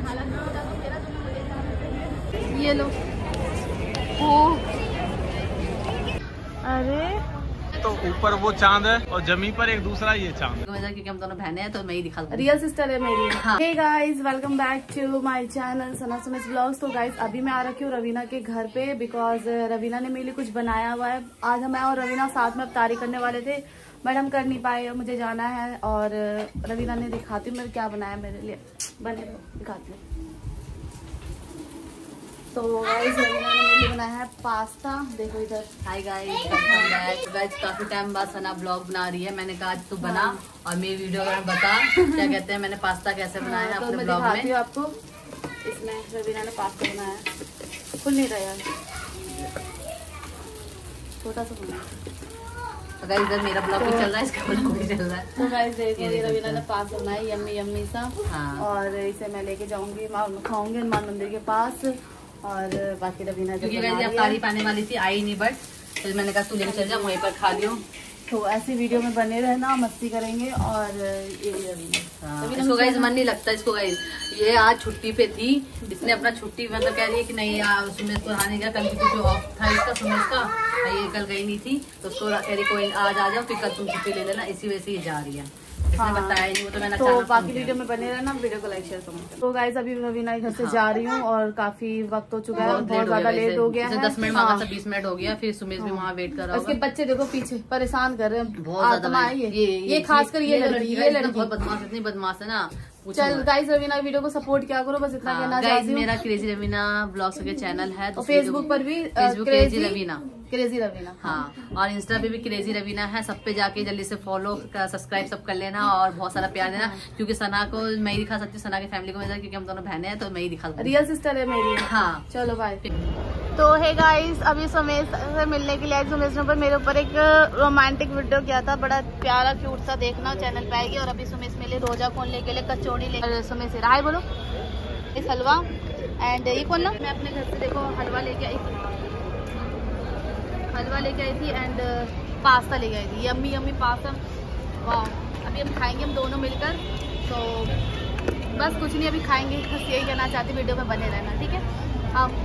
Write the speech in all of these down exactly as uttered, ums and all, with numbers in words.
ये लो। ओ अरे तो ऊपर वो चांद है और जमीन पर एक दूसरा ये चांद। क्योंकि हम दोनों बहनें हैं तो मैं ही दिखा दूँ। रियल सिस्टर है मेरी। Hey guys, welcome back to my channel Sana Sumis vlogs. तो गाइस अभी मैं आ रखी हूँ रवीना के घर पे, बिकॉज रवीना ने मेरे लिए कुछ बनाया हुआ है। आज मैं और रवीना साथ में अफ्तारी करने वाले थे, बट हम कर नहीं पाए, मुझे जाना है। और रवीना ने दिखाती हूँ मेरे क्या बनाया मेरे लिए, बने दिखाती हूँ। तो गाइस रवीना ने मेरे लिए बनाया है पास्ता, देखो इधर। हाय गाइस, गाइस काफी टाइम बाद सना ब्लॉग बना रही है। मैंने कहा तू बना और मेरी वीडियो में बता क्या कहते हैं मैंने पास्ता कैसे बनाया है अपने ब्लॉग में। तो आपको इसमें रवीना ने पास्ता बनाया है, खुल नहीं रहा यार, छोटा सा बनाया। तो गाइस इधर मेरा ब्लॉग भी चल रहा है, इसका ब्लॉग भी चल रहा है। तो गाइस देखो ये रवीना ने पास्ता बनाया यम्मी यम्मी सा। हाँ। और इसे मैं लेके जाऊंगी, खाऊंगी हनुमान मंदिर के पास। और बाकी रवीना क्योंकि अफ्तारी पाने वाली थी, आई नहीं, बट फिर मैंने कहा तू लेके चल जा, वहीं पर खा लियो। तो ऐसी वीडियो में बने रहना, मस्ती करेंगे। और ये भी रवीना, इसको गाइस मन नहीं लगता इसको गाइस, ये आज छुट्टी पे थी, इसने अपना छुट्टी मतलब कह रही है कि नहीं यार सुमेश को आने का, कल जो ऑफ था इसका सुमेश का, ये कल गई नहीं थी तो उसको कह रही कोई आज आ जाओ, फिर कल तुम छुट्टी ले लेना, इसी वजह से ये जा रही है। हाँ। बताया नहीं वो तो मैंने। तो बाकी वीडियो में बने रहना, वीडियो को लाइक शेयर करो। तो गाइस अभी रवीना घर से हाँ। जा रही हूँ और काफी वक्त हो चुका है, बहुत ज्यादा लेट हो गया है। दस मिनट मांगा था, बीस मिनट हो गया, फिर सुमेश भी वहाँ वेट कर रहा है। उसके बच्चे देखो पीछे परेशान कर रहे हैं बहुत ज्यादा। ये खासकर ये लड़की, ये लड़की बहुत बदमाश, इतनी बदमाश है ना। चल गाइस रवीना वीडियो को सपोर्ट क्या करो, बस इतना कहना चाहती हूँ। मेरा क्रेजी रवीना ब्लॉग्स के चैनल है, तो फेसबुक पर भी क्रेजी रवीना, क्रेजी रवीना। हाँ, और इंस्टा पे भी क्रेजी रवीना है, सब पे जाके जल्दी से फॉलो सब्सक्राइब सब कर लेना और बहुत सारा प्यार देना, क्योंकि सना को मैं ही दिखा सकती हूँ, सना की फैमिली को, क्योंकि हम दोनों बहनें हैं तो मैं ही दिखा सकती हूँ। रियल सिस्टर है मेरी। हाँ चलो बाय। तो हे गाइस अभी सुमेश से मिलने के लिए आज सुमेश ने ऊपर मेरे ऊपर एक रोमांटिक वीडियो किया था, बड़ा प्यारा क्यूट सा, देखना चैनल पे आएगी। और अभी सुमेश मेरे लिए रोजा कौन लेके ले कचौड़ी ले, सुमेश से हाय बोलो, इस हलवा एंड ये कौन ना, मैं अपने घर से देखो हलवा लेके आई थी, हलवा लेके आई थी एंड पास्ता लेके आई थी, यम्मी यम्मी पास्ता। वाह, अभी हम खाएंगे हम दोनों मिलकर। तो बस कुछ नहीं, अभी खाएंगे, बस यही कहना चाहती, वीडियो में बने रहना, ठीक है। हाँ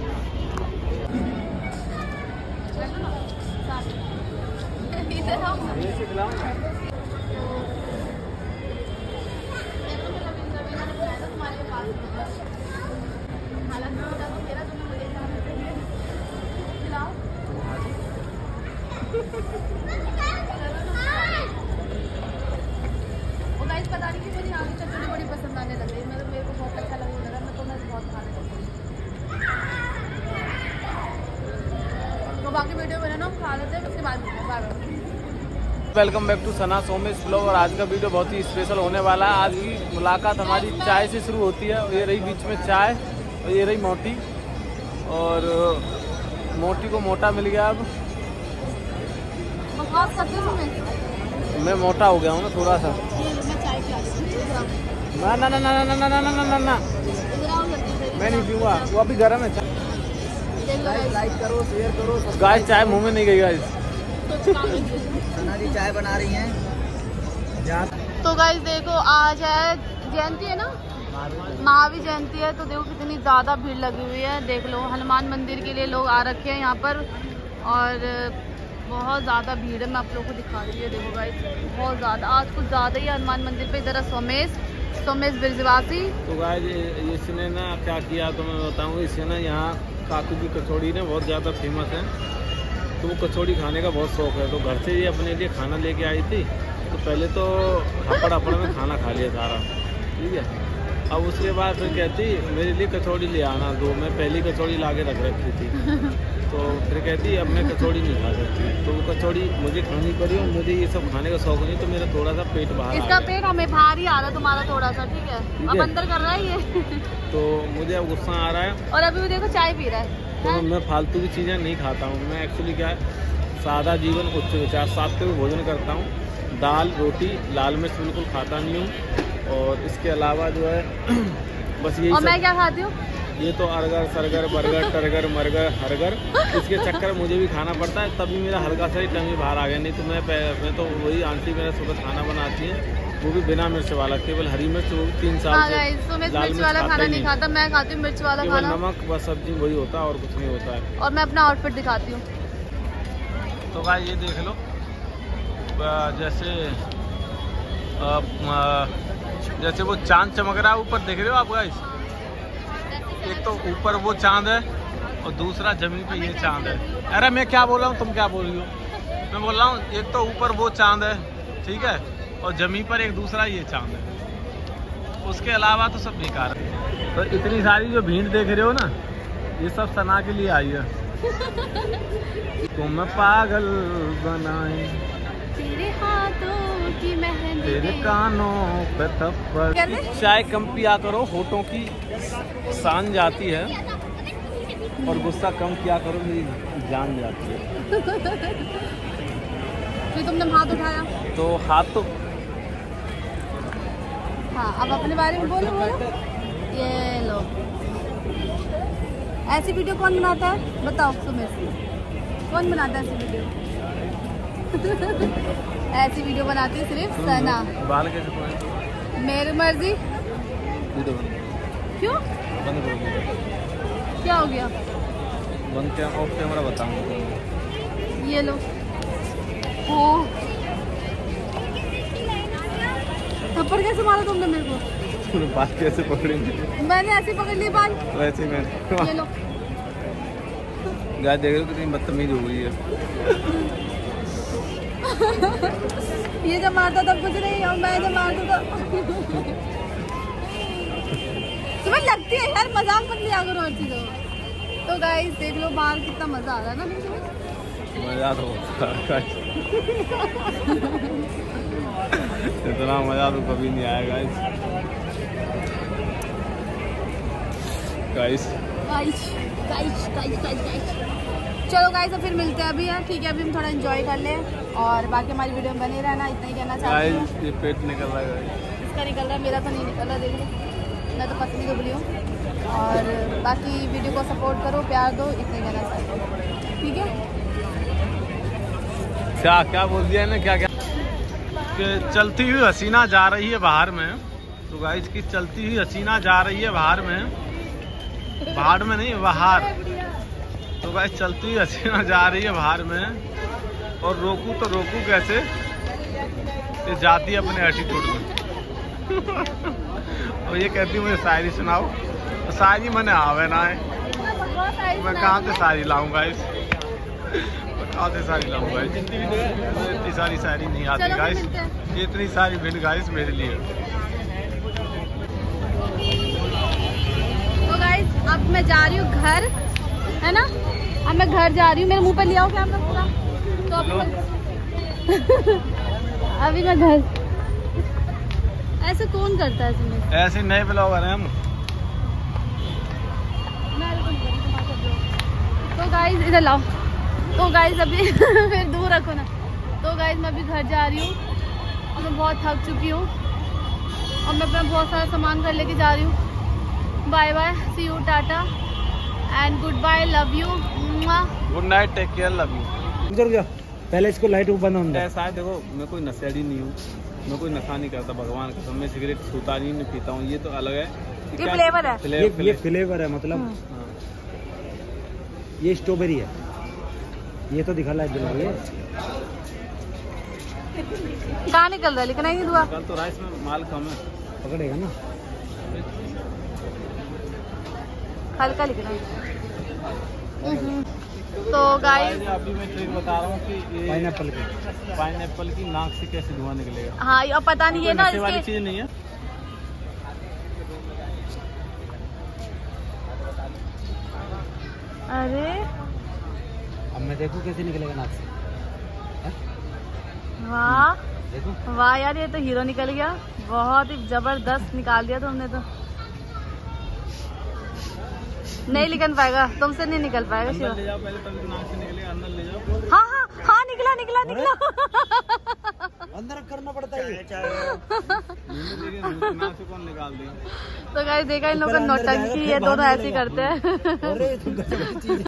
वो गाइस पता नहीं कि मुझे यहाँ की चटनी बड़ी पसंद आने लग गई, मतलब मेरे को बहुत अच्छा लगने लगा, मैं तो मैं बहुत खाने लगी। तो बाकी वीडियो बनाना हम खा लेते हैं, उसके बाद bye. Welcome back to Sana Sumis vlog. और आज का वीडियो बहुत ही स्पेशल होने वाला है। आज की मुलाकात हमारी चाय से शुरू होती है। ये रही बीच में चाय और ये रही मोटी, और मोटी को मोटा मिल गया। अब मैं मोटा हो गया हूँ ना थोड़ा सा। ना ना ना ना ना ना ना ना ना ना मैं नहीं पीऊँगा, वो अभी गर्म है। लाइक करो, शेयर करो। गाइस चाय मुंह में नहीं गई गाइस। सना जी चाय बना रही हैं। तो गाइस देखो आज है जयंती है ना, महावीर जयंती है, तो देखो कितनी ज्यादा भीड़ लगी हुई है। देख लो हनुमान मंदिर के लिए लोग आ रखे हैं यहाँ पर, और बहुत ज़्यादा भीड़ है। मैं आप लोगों को दिखा रही हूँ, देखो गाइस बहुत ज़्यादा, आज कुछ ज़्यादा ही हनुमान मंदिर पे। इधर सोमेश सोमेश ब्रिजवासी। तो गाइस इसने ना क्या किया तो मैं बताऊँगा। इससे ना यहाँ काकू की कचौड़ी ना बहुत ज़्यादा फेमस है, तो वो कचौड़ी खाने का बहुत शौक है। तो घर से ये अपने लिए खाना लेके आई थी, तो पहले तो हपड़ हपड़ में खाना खा लिया सारा, ठीक है। अब उसके बाद फिर कहती मेरे लिए कचौड़ी ले आना दो, मैं पहली कचौड़ी ला के रख रखी थी। तो फिर कहती अब मैं कचौड़ी नहीं खा सकती, तो वो कचौड़ी मुझे खानी पड़ी। और मुझे ये सब खाने का शौक नहीं, तो मेरा थोड़ा सा पेट बाहर, इसका पेट हमें बाहर ही आ रहा है, तुम्हारा थोड़ा सा, ठीक है, अब अंदर कर रहा है ये। तो मुझे अब गुस्सा आ रहा है, और अभी भी देखो चाय पी रहा है। तो मैं फालतू की चीज़ें नहीं खाता हूँ। मैं एक्चुअली क्या है, सादा जीवन उच्च विचार, सात्विक भोजन करता हूँ। दाल रोटी लाल मिर्च बिल्कुल खाता नहीं हूँ, और इसके अलावा जो है बस यही। और मैं क्या खाती हूँ, ये तो अर्गर सरगर बर्गर टरगर मरगर हरगर, इसके चक्कर में मुझे भी खाना पड़ता है। तभी मेरा हल्का सा ही टमी बाहर आ गया, नहीं तो मैं मैं तो वही आंटी मेरा सुबह खाना बनाती है वो भी बिना मिर्च वाला, केवल हरी मिर्च, वो भी तीन साल हाँ से गाइस, तो मैं लाल मिर्च वाला खाता खाना ही नहीं खाता, मैं खाती हूँ मिर्च वाला केवल खाना। नमक व सब्जी वही होता है और कुछ नहीं होता है। और मैं अपना आउटफिट दिखाती हूँ। तो भाई ये देख लो, जैसे आ, आ, जैसे वो चांद चमक रहा है ऊपर, देख रहे हो आप गाइस? एक तो ऊपर वो चांद है और दूसरा जमीन पे ये चांद है। अरे मैं क्या बोल रहा हूँ, तुम क्या बोल रही हो? मैं बोल रहा हूँ एक तो ऊपर वो चांद है, ठीक है, और जमीन पर एक दूसरा ये चांद है, उसके अलावा तो सब बेकार है। तो इतनी सारी जो भीड़ देख रहे हो ना, ये सब सना के लिए आई है। तुम पागल बनाए तेरे हाथों की मेहंदी, तेरे कानों पे थप्पड़। चाय कम पिया करो, होठों की सान जाती है, और गुस्सा कम किया करो, मेरी जान जाती है। फिर तुमने हाथ उठाया तो हाथ तो हाँ, अब अपने बारे में बोलो बोलो। ये लो, ऐसी वीडियो कौन बनाता है बताओ तुम्हें से? कौन बनाता है ऐसी वीडियो? ऐसी वीडियो बनाती है सिर्फ सना। बाल कैसे पकड़े? मेरी मर्जी। क्यों? बंद करो। क्या हो गया? बंद क्या? ऑफ कैमरा बताऊंगा। ये लो। ओ थप्पड़ कैसे मारा तुमने मेरे को? बाल कैसे पकड़ेंगे? मैंने ऐसे पकड़ लिए बाल। वैसे मैं ये लो। गाय देख रहे हो कितनी बदतमीज हो गई है। ये जब मारता तब कुछ नहीं, और मैं जब मारता तब तुम्हें लगती है यार, मजाक मत लिया करो हर चीजों। तो गाइस देख लो बाहर कितना मजा आ रहा है ना। मजा तो इतना मजा तो कभी नहीं आएगा guys. Guys guys guys guys guys चलो गाइस, तो फिर मिलते हैं अभी यार, ठीक है? अभी हम थोड़ा एंजॉय कर लें और बाकी हमारी वीडियो में बने रहना, इतना ही कहना चाहती हूँ। ये पेट निकल रहा है, इसका निकल रहा है, मेरा तो नहीं निकल रहा, देख लो मैं तो पतली दुबली हूँ। और बाकी वीडियो को सपोर्ट करो, प्यार दो, इतना ही कहना चाहती हूँ, ठीक है? क्या क्या बोल दिया ना, क्या क्या कि चलती हुई हसीना जा रही है बाहर में। तो गाइस की चलती हुई हसीना जा रही है बाहर में, बाहर में नहीं बाहर। तो गाइस चलती हुई हसीना जा रही है बाहर में, और रोकू तो रोकू कैसे, ये जाती है अपने एटीट्यूड में। और ये कहती है मुझे शायरी सुनाओ, तो शायरी मैंने आवे ना है, मैं कहाँ से शायरी लाऊंगा इस कहाँ से शायरी लाऊंगा इतनी सारी शायरी नहीं आती गाइस, इतनी सारी भिड़ गाइस मेरे लिए। तो गाइस अब मैं जा रही हूँ घर, है ना? अब मैं घर जा रही हूँ, मेरे मुंह पे ले आओ कैमरा पूरा। तो अब अभी मैं घर, ऐसे कौन करता है तुम्हें? ऐसे नए ब्लॉगर हैं हम। तो गाइस इधर लाओ। तो गाइस अभी फिर दूर रखो ना। तो गाइस मैं अभी घर जा रही हूँ और मैं बहुत थक चुकी हूँ, और मैं अपना बहुत सारा सामान घर लेके जा रही हूँ। Bye bye, see you, tata and good bye, love you, good night, take care, love you. पहले इसको लाइट बंद होना है। ऐसा है देखो, मैं कोई नशेड़ी नहीं हूँ, मैं कोई नशा नहीं करता, भगवान का कसम, मैं सिगरेट छूता नहीं, नहीं पीता हूँ, ये तो अलग है। ये फ्लेवर है, फ्ले, ये, फ्ले, ये फ्लेवर है, मतलब हाँ। ये स्ट्रॉबेरी है, ये तो दिखा ला है। कहाँ निकल रहा है लेकिन नहीं दुआ, कल तो राइस में माल कम है, पकड़ेगा ना, हल्का लिखना है। तो गाइस अभी मैं ट्रिक बता रहा हूँ कि ये पाइनएप्पल की पाइनएप्पल की नाक से कैसे धुआं निकलेगा। हाँ, ये पता नहीं है ना, नशे वाली इसके चीज नहीं है। अरे अब मैं देखूं कैसे निकलेगा नाक से। वाह देखो वाह यार, ये तो हीरो निकल गया, बहुत ही जबरदस्त निकाल दिया तुमने तो। नहीं निकल पाएगा, तुमसे नहीं निकल पाएगा शिवा। ले जाओ पहले, तभी नाक से निकलेगा, अंदर ले जाओ। हाँ हाँ हाँ, निकला निकला निकला। अंदर करना पड़ता है। नाक से कौन निकाल दिया? तो गाइस देखा इन लोगों का नौटंकी, ये दोनों ऐसे ही करते हैं।